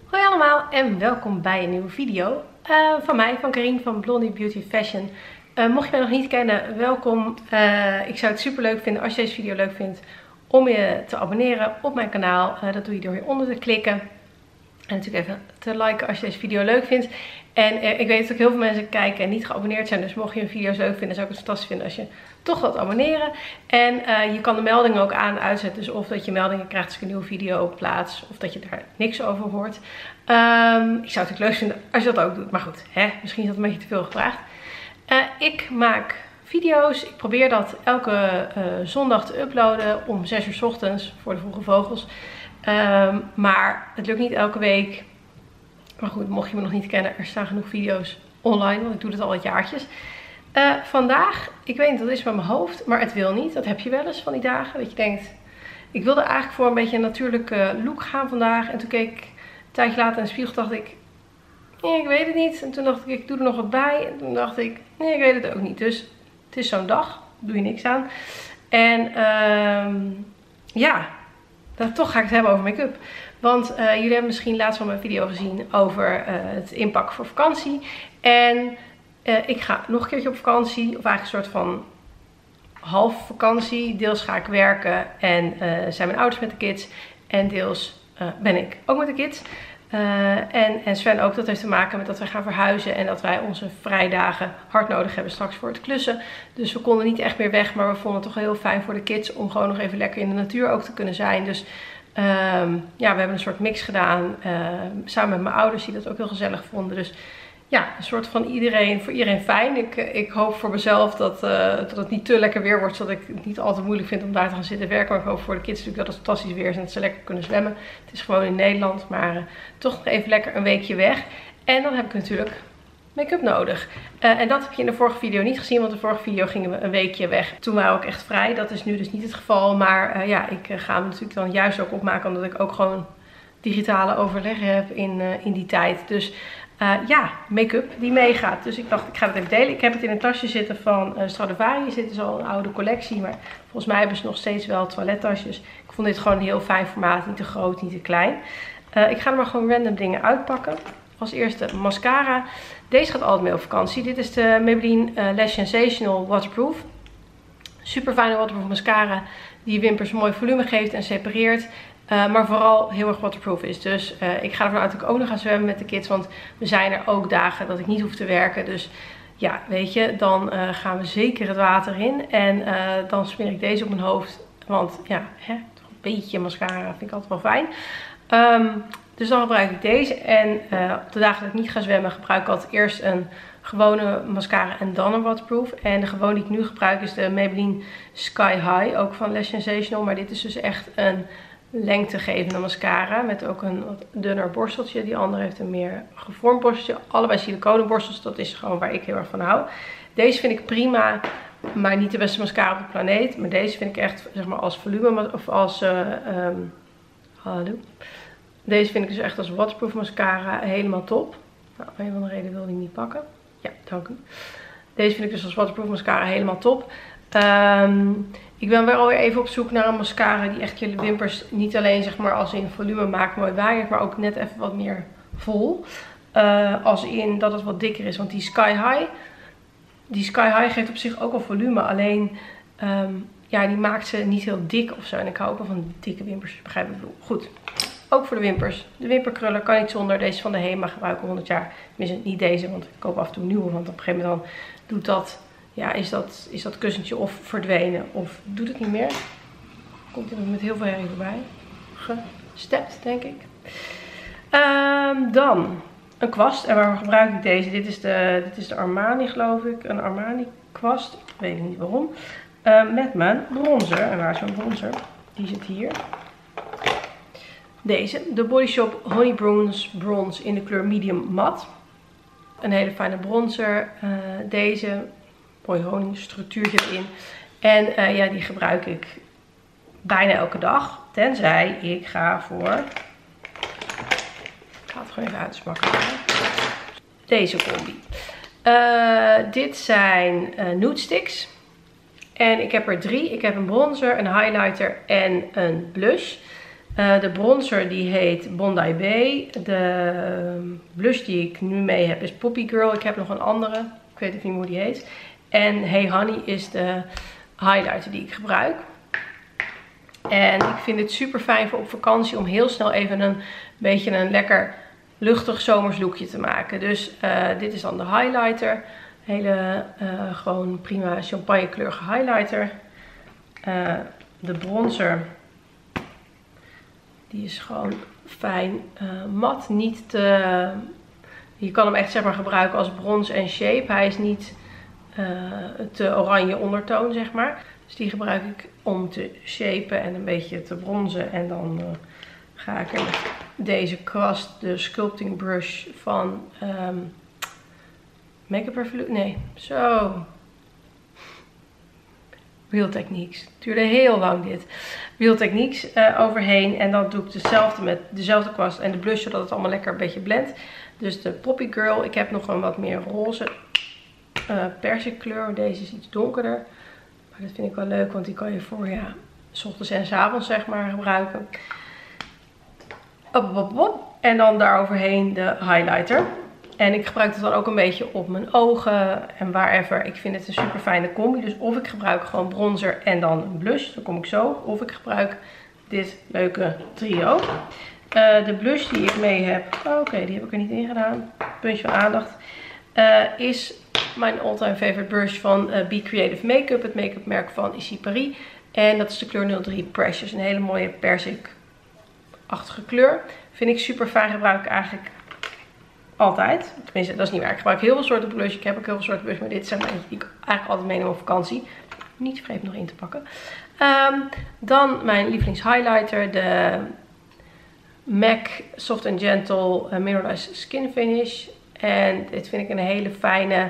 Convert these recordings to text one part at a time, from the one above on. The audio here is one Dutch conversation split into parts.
Hoi allemaal en welkom bij een nieuwe video van mij, van Karine van Blondie Beauty Fashion. Mocht je mij nog niet kennen, welkom. Ik zou het super leuk vinden als je deze video leuk vindt om je te abonneren op mijn kanaal. Dat doe je door hieronder te klikken. En natuurlijk even te liken als je deze video leuk vindt. En ik weet dat ook heel veel mensen kijken en niet geabonneerd zijn. Dus mocht je een video leuk vinden, zou ik het fantastisch vinden als je toch wilt abonneren. En je kan de meldingen ook aan en uitzetten. Dus of dat je meldingen krijgt als ik een nieuwe video plaats. Of dat je daar niks over hoort. Ik zou het natuurlijk leuk vinden als je dat ook doet. Maar goed, misschien is dat een beetje te veel gevraagd. Ik maak video's. Ik probeer dat elke zondag te uploaden om 6 uur 's ochtends voor de vroege vogels. Maar het lukt niet elke week. Maar goed, mocht je me nog niet kennen, er staan genoeg video's online, want ik doe dit al wat jaartjes. Vandaag, ik weet niet, dat is met mijn hoofd, maar het wil niet. Dat heb je wel eens van die dagen, dat je denkt, ik wilde eigenlijk voor een beetje een natuurlijke look gaan vandaag. En toen keek ik een tijdje later in de spiegel, dacht ik, nee, ik weet het niet. En toen dacht ik doe er nog wat bij. En toen dacht ik, nee, ik weet het ook niet. Dus het is zo'n dag, daar doe je niks aan. En toch ga ik het hebben over make-up. Want jullie hebben misschien laatst van mijn video gezien over het inpakken voor vakantie. En ik ga nog een keertje op vakantie. Of eigenlijk een soort van half vakantie. Deels ga ik werken en zijn mijn ouders met de kids. En deels ben ik ook met de kids. En Sven ook. Dat heeft te maken met dat wij gaan verhuizen. En dat wij onze vrijdagen hard nodig hebben straks voor het klussen. Dus we konden niet echt meer weg. Maar we vonden het toch heel fijn voor de kids om gewoon nog even lekker in de natuur ook te kunnen zijn. Dus we hebben een soort mix gedaan. Samen met mijn ouders die dat ook heel gezellig vonden. Dus ja, een soort van voor iedereen fijn. Ik hoop voor mezelf dat het niet te lekker weer wordt. Zodat ik het niet altijd moeilijk vind om daar te gaan zitten werken. Maar ik hoop voor de kids natuurlijk dat het fantastisch weer is. En dat ze lekker kunnen zwemmen. Het is gewoon in Nederland. Maar toch nog even lekker een weekje weg. En dan heb ik natuurlijk make-up nodig. En dat heb je in de vorige video niet gezien. Want de vorige video gingen we een weekje weg. Toen waren we ook echt vrij. Dat is nu dus niet het geval. Maar ik ga hem natuurlijk dan juist ook opmaken. Omdat ik ook gewoon digitale overleggen heb in die tijd. Dus make-up die meegaat. Dus ik dacht, ik ga het even delen. Ik heb het in een tasje zitten van Stradivarius. Dit is al een oude collectie. Maar volgens mij hebben ze nog steeds wel toilettasjes. Ik vond dit gewoon een heel fijn formaat. Niet te groot, niet te klein. Ik ga er maar gewoon random dingen uitpakken. Als eerste mascara. Deze gaat altijd mee op vakantie. Dit is de Maybelline Lash Sensational Waterproof. Super fijne waterproof mascara. Die je wimpers mooi volume geeft en separeert. Maar vooral heel erg waterproof is. Dus ik ga ervan uit dat ik ook nog ga zwemmen met de kids. Want we zijn er ook dagen dat ik niet hoef te werken. Dus ja, weet je, dan gaan we zeker het water in. En dan smeer ik deze op mijn hoofd. Want ja, toch een beetje mascara vind ik altijd wel fijn. Dus dan gebruik ik deze. En op de dagen dat ik niet ga zwemmen gebruik ik altijd eerst een gewone mascara en dan een waterproof. En de gewone die ik nu gebruik is de Maybelline Sky High. Ook van Lash Sensational. Maar dit is dus echt een lengtegevende mascara. Met ook een wat dunner borsteltje. Die andere heeft een meer gevormd borsteltje. Allebei siliconen borstels. Dat is gewoon waar ik heel erg van hou. Deze vind ik prima. Maar niet de beste mascara op de planeet. Maar deze vind ik echt, zeg maar, als volume of als deze vind ik dus echt als waterproof mascara helemaal top. Nou, om een of andere reden wilde ik niet pakken. Ja, dank u. Deze vind ik dus als waterproof mascara helemaal top. Ik ben wel weer even op zoek naar een mascara die echt je wimpers niet alleen, zeg maar, als in volume maakt, mooi waaiert, maar ook net even wat meer vol. Als in dat het wat dikker is. Want die Sky High geeft op zich ook wel volume. Alleen die maakt ze niet heel dik of zo. En ik hou ook wel van dikke wimpers. Begrijp ik bedoel. Goed. Ook voor de wimpers. De wimperkrullen kan niet zonder. Deze van de Hema gebruiken 100 jaar. Tenminste niet deze, want ik koop af en toe een nieuwe. Want op een gegeven moment dan doet dat, is dat kussentje of verdwenen. Of doet het niet meer. Komt er nog met heel veel herrie voorbij. Gestept, denk ik. Dan een kwast. En waarom gebruik ik deze? Dit is de Armani, geloof ik. Een Armani kwast. Ik weet niet waarom. Met mijn bronzer. En waar is mijn bronzer? Die zit hier. Deze, de Body Shop Honey Bronze in de kleur Medium Matte. Een hele fijne bronzer. Deze, mooi honingstructuurtje erin. En die gebruik ik bijna elke dag. Tenzij ik ga voor, ik ga het gewoon even uitsmakken. Deze combi. Dit zijn nude sticks. En ik heb er 3. Ik heb een bronzer, een highlighter en een blush. De bronzer die heet Bondi Bay. De blush die ik nu mee heb is Poppy Girl. Ik heb nog een andere. Ik weet even niet hoe die heet. En Hey Honey is de highlighter die ik gebruik. En ik vind het super fijn voor op vakantie om heel snel even een beetje een lekker luchtig zomers lookje te maken. Dus dit is dan de highlighter. Hele gewoon prima champagnekleurige highlighter. De bronzer. Die is gewoon fijn mat. Niet te... Je kan hem echt zeg maar gebruiken als bronze en shape. Hij is niet te oranje ondertoon zeg maar. Dus die gebruik ik om te shapen en een beetje te bronzen. En dan ga ik er met deze kwast, de sculpting brush van Makeup Revolution. Nee, zo. Real Techniques. Het duurde heel lang dit. Real Techniques overheen. En dan doe ik hetzelfde met dezelfde kwast en de blush, zodat het allemaal lekker een beetje blendt. Dus de Poppy Girl. Ik heb nog een wat meer roze persikkleur. Deze is iets donkerder. Maar dat vind ik wel leuk, want die kan je voor ja, 's ochtends en 's avonds zeg maar gebruiken. En dan daaroverheen de highlighter. En ik gebruik het dan ook een beetje op mijn ogen en wherever. Ik vind het een super fijne combi. Dus of ik gebruik gewoon bronzer en dan een blush. Dan kom ik zo. Of ik gebruik dit leuke trio. De blush die ik mee heb. Oké, die heb ik er niet in gedaan. Puntje van aandacht. Is mijn all-time favorite brush van Be Creative Makeup. Het make-up merk van Issy Paris. En dat is de kleur 03 Precious. Een hele mooie persikachtige kleur. Vind ik super fijn. Gebruik ik eigenlijk altijd. Tenminste, dat is niet waar. Ik gebruik heel veel soorten blush. Ik heb ook heel veel soorten blush. Maar dit zijn eentje die ik eigenlijk altijd meeneem op vakantie. Niet vergeten nog in te pakken. Dan mijn lievelings highlighter. De MAC Soft and Gentle Mineralized Skin Finish. En dit vind ik een hele fijne,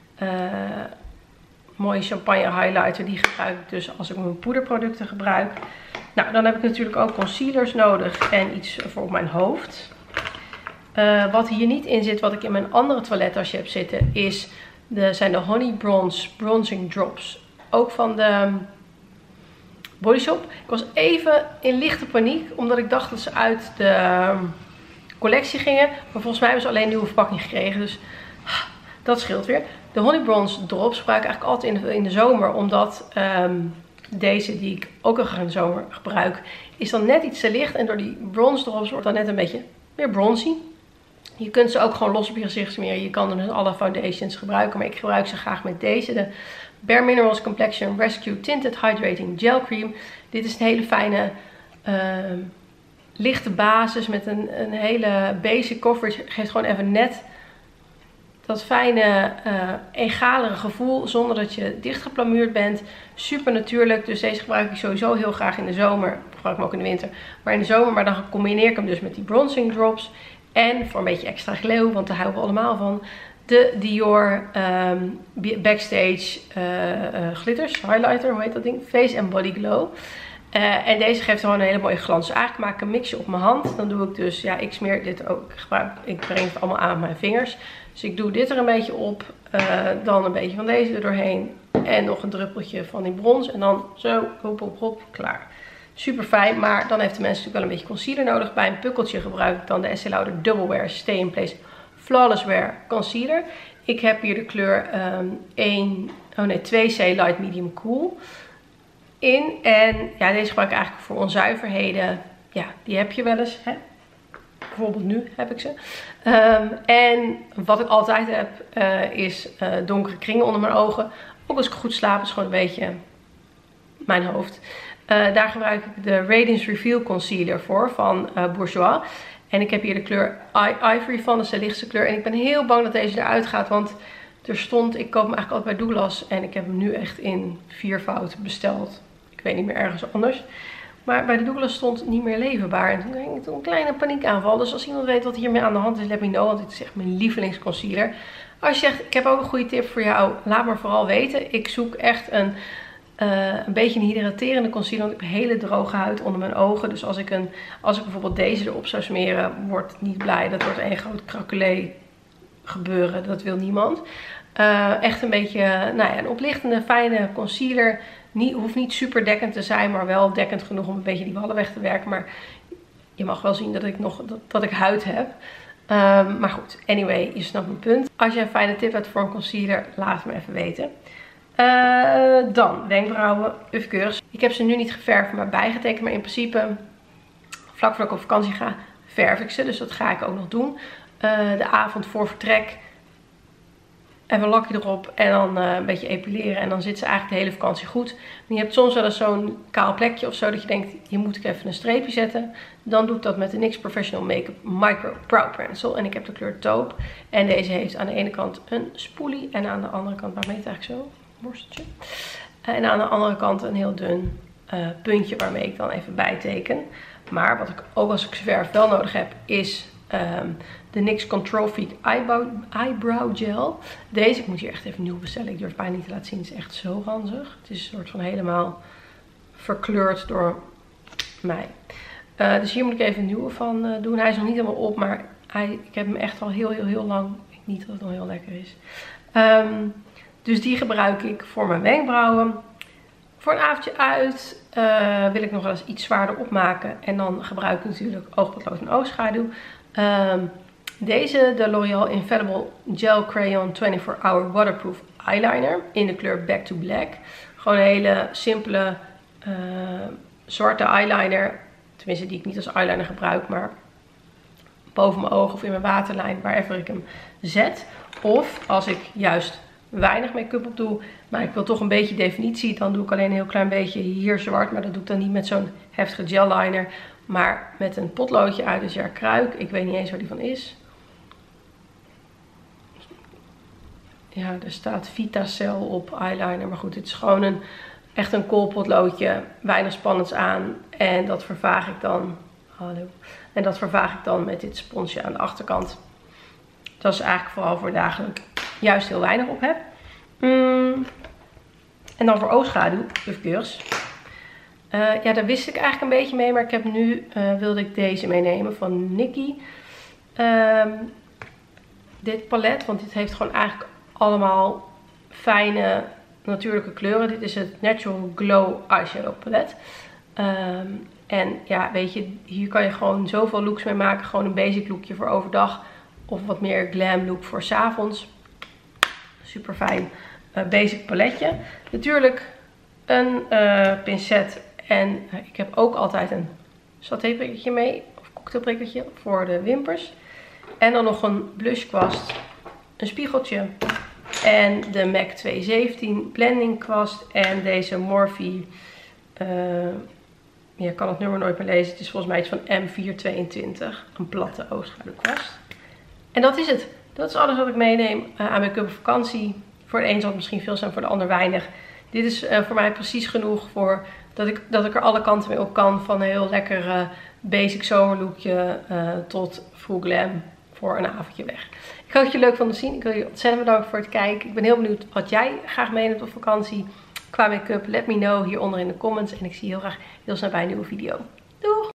mooie champagne highlighter. Die gebruik ik dus als ik mijn poederproducten gebruik. Nou, dan heb ik natuurlijk ook concealers nodig. En iets voor op mijn hoofd. Wat hier niet in zit, wat ik in mijn andere toilettasje heb zitten, zijn de Honey Bronze Bronzing Drops. Ook van de Body Shop. Ik was even in lichte paniek, omdat ik dacht dat ze uit de collectie gingen. Maar volgens mij hebben ze alleen een nieuwe verpakking gekregen, dus dat scheelt weer. De Honey Bronze Drops gebruik ik eigenlijk altijd in de zomer, omdat deze die ik ook al graag in de zomer gebruik, is dan net iets te licht. En door die bronze drops wordt dan net een beetje meer bronzy. Je kunt ze ook gewoon los op je gezicht smeren. Je kan dus alle foundations gebruiken. Maar ik gebruik ze graag met deze. De Bare Minerals Complexion Rescue Tinted Hydrating Gel Cream. Dit is een hele fijne lichte basis met een hele basic coverage. Geeft gewoon even net dat fijne egalere gevoel zonder dat je dichtgeplamuurd bent. Super natuurlijk. Dus deze gebruik ik sowieso heel graag in de zomer. Ik gebruik hem ook in de winter. Maar in de zomer. Maar dan combineer ik hem dus met die bronzing drops. En voor een beetje extra glow, want daar houden we allemaal van, de Dior Backstage glitters, highlighter, hoe heet dat ding? Face and Body Glow. En deze geeft gewoon een hele mooie glans. Dus eigenlijk maak ik een mixje op mijn hand. Dan doe ik dus, ja, ik smeer dit ook, ik breng het allemaal aan met mijn vingers. Dus ik doe dit er een beetje op, dan een beetje van deze er doorheen. En nog een druppeltje van die brons. En dan zo, hop, hop, hop, klaar. Super fijn, maar dan heeft de mensen natuurlijk wel een beetje concealer nodig. Bij een pukkeltje gebruik ik dan de Estée Lauder Double Wear Stay in Place Flawless Wear Concealer. Ik heb hier de kleur 2C Light Medium Cool in. En ja, deze gebruik ik eigenlijk voor onzuiverheden. Ja, die heb je wel eens. Hè? Bijvoorbeeld nu heb ik ze. En wat ik altijd heb is donkere kringen onder mijn ogen. Ook als ik goed slaap is gewoon een beetje mijn hoofd. Daar gebruik ik de Radiance Reveal Concealer voor van Bourjois. En ik heb hier de kleur Ivory van, dat is de lichtste kleur. En ik ben heel bang dat deze eruit gaat, want er stond, ik koop hem eigenlijk altijd bij Douglas. En ik heb hem nu echt in 4-fout besteld. Ik weet niet meer ergens anders. Maar bij de Douglas stond niet meer leverbaar. En toen ging ik een kleine paniekaanval. Dus als iemand weet wat hiermee aan de hand is, let me know. Want dit is echt mijn lievelingsconcealer. Als je zegt, ik heb ook een goede tip voor jou, laat me vooral weten. Ik zoek echt een beetje een hydraterende concealer. Want ik heb hele droge huid onder mijn ogen. Dus als ik bijvoorbeeld deze erop zou smeren, wordt niet blij. Dat wordt een groot krakelé gebeuren. Dat wil niemand. Echt een beetje, nou ja, een oplichtende, fijne concealer. Hoeft niet super dekkend te zijn, maar wel dekkend genoeg om een beetje die wallen weg te werken. Maar je mag wel zien dat ik nog dat ik huid heb. Maar goed, anyway, je snapt mijn punt. Als je een fijne tip hebt voor een concealer, laat het me even weten. Dan wenkbrauwen, Ufkeurs. Ik heb ze nu niet geverfd, maar bijgetekend. Maar in principe, vlak voordat ik op vakantie ga, verf ik ze. Dus dat ga ik ook nog doen. De avond voor vertrek, even een lakje erop en dan een beetje epileren. En dan zit ze eigenlijk de hele vakantie goed. Maar je hebt soms wel eens zo'n kaal plekje of zo dat je denkt, hier moet ik even een streepje zetten. Dan doe ik dat met de NYX Professional Makeup Micro Brow Pencil. En ik heb de kleur taupe. En deze heeft aan de ene kant een spoolie en aan de andere kant, waarmee het eigenlijk zo, borsteltje. En aan de andere kant een heel dun puntje waarmee ik dan even bijteken. Maar wat ik ook als ik verf wel nodig heb is de NYX Control Freak Eyebrow Gel. Deze, ik moet hier echt even nieuw bestellen. Ik durf bijna niet te laten zien. Het is echt zo ranzig. Het is een soort van helemaal verkleurd door mij. Dus hier moet ik even een nieuwe van doen. Hij is nog niet helemaal op, maar ik heb hem echt al heel lang. Ik denk niet dat het nog heel lekker is. Dus die gebruik ik voor mijn wenkbrauwen. Voor een avondje uit wil ik nog wel eens iets zwaarder opmaken. En dan gebruik ik natuurlijk oogpotlood en oogschaduw. Deze, de L'Oreal Infallible Gel Crayon 24-Hour Waterproof Eyeliner in de kleur Back to Black. Gewoon een hele simpele zwarte eyeliner. Tenminste die ik niet als eyeliner gebruik, maar boven mijn ogen of in mijn waterlijn, wherever ik hem zet. Of als ik juist weinig make-up op doe, maar ik wil toch een beetje definitie, dan doe ik alleen een heel klein beetje hier zwart. Maar dat doe ik dan niet met zo'n heftige gel liner, maar met een potloodje uit de Jaar Kruik. Ik weet niet eens waar die van is. Ja, er staat Vitacel op eyeliner, maar goed, het is gewoon echt een koolpotloodje, weinig spannends aan. En dat vervaag ik dan, en dat vervaag ik dan met dit sponsje aan de achterkant. Dat is eigenlijk vooral voor dagen dat ik juist heel weinig op heb. En dan voor oogschaduw, Ufkeurs. Ja, daar wist ik eigenlijk een beetje mee, maar ik heb nu, wilde ik deze meenemen van Nikkie. Dit palet, want dit heeft gewoon eigenlijk allemaal fijne natuurlijke kleuren. Dit is het Natural Glow Eyeshadow palet. En ja, weet je, hier kan je gewoon zoveel looks mee maken. Gewoon een basic lookje voor overdag of wat meer glam look voor 's avonds. Super fijn basic paletje. Natuurlijk een pincet en ik heb ook altijd een satéprikkertje mee. Of cocktailprikkertje voor de wimpers. En dan nog een blushkwast, een spiegeltje en de MAC 217 blending kwast en deze Morphe, je kan het nummer nooit meer lezen, het is volgens mij iets van M422, een platte oogschaduwkwast. En dat is het. Dat is alles wat ik meeneem aan make-up op vakantie. Voor de een zal het misschien veel zijn, voor de ander weinig. Dit is voor mij precies genoeg voor dat ik er alle kanten mee op kan. Van een heel lekker basic zomerlookje tot full glam voor een avondje weg. Ik hoop dat je het leuk vond te zien. Ik wil je ontzettend bedanken voor het kijken. Ik ben heel benieuwd wat jij graag meeneemt op vakantie qua make-up. Let me know hieronder in de comments. En ik zie je heel graag heel snel bij een nieuwe video. Doeg!